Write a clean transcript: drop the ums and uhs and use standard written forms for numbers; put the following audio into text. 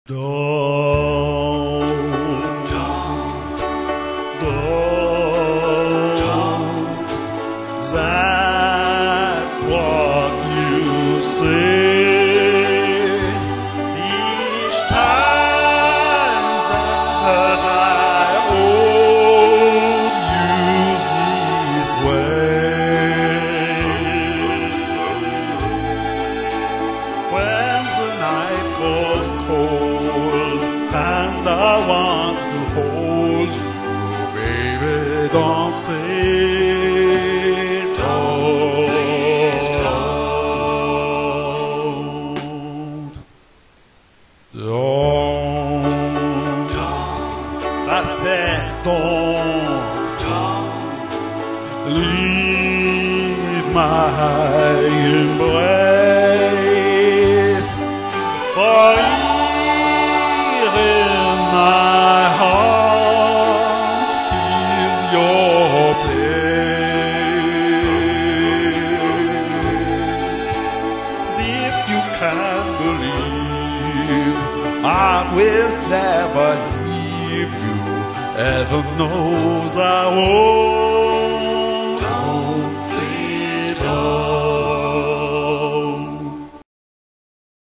That's what you say each time that I hold you this way. When the night goes cold and I want to hold you, baby, don't say. Don't leave my embrace, for here in my arms is your place. This you can believe, I will never leave you. Heaven knows I won't.